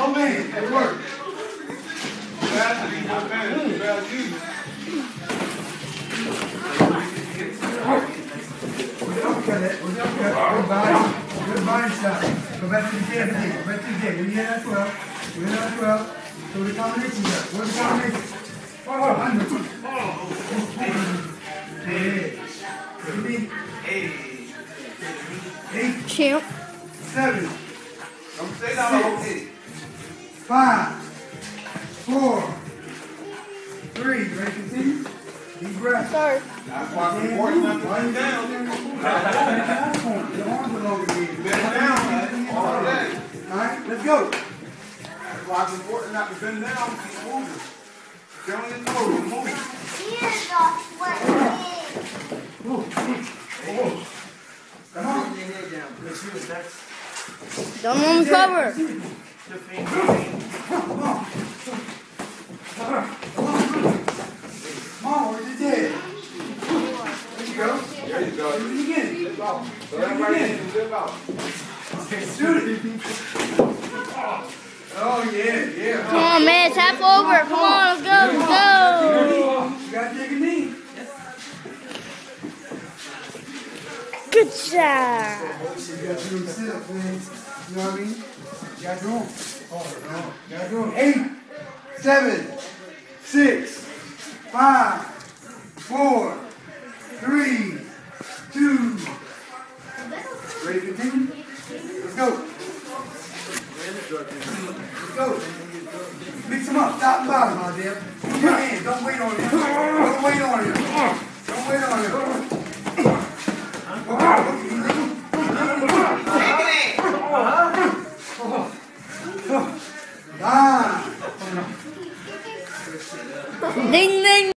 No man. Good work. Good body shot. Go back to the jab. Go back to the jab. When you hit that 12, you hit that 12. So the combination there. What's the combination? Eight. Champ. 7. Don't say that. 5. 4. 3. Ready to continue? Deep breath. Start. That's why it's important not to bend down. Your arms are longer than you. Bend down all day. Alright, let's go. That's why it's important not to bend down. Keep moving. Stay on your toes. Move. Come on. Don't let him cover. Come on. Come on, where's the dead? There you go. There you go. Do it again. Lift out. So that right in, lift out. Okay, shoot it. Oh, yeah. Come on, man. It's half over. Come on, let's go. Let's go. You gotta take a knee. Good job. You gotta do them sit-ups, man. You know what I mean? You gotta do them. Oh, you gotta do them. 8, 7, 6, 5, 4, 3, 2. Ready to continue? Let's go. Let's go. Mix them up, top and bottom, my dear. Use your hands. Don't wait on him. Don't wait on him. Don't wait on him. Ding, ding.